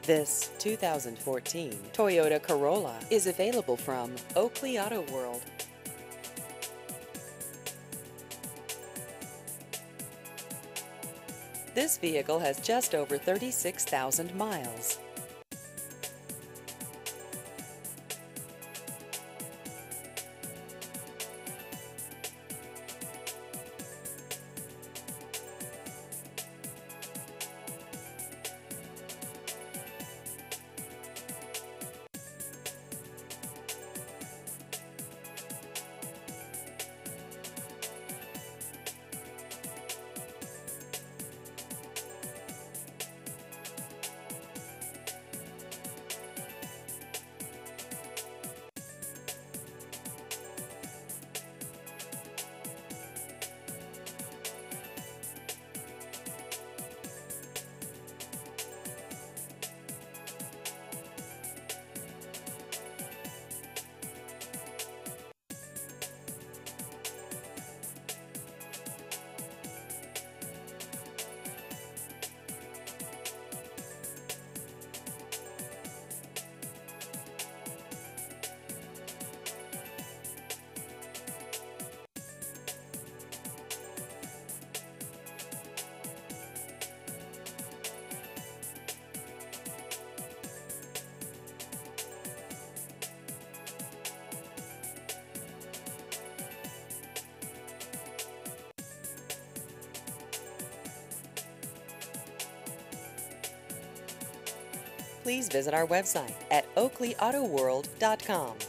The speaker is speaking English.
This 2014 Toyota Corolla is available from Oakley Auto World. This vehicle has just over 36,000 miles. Please visit our website at oakleyautoworld.com.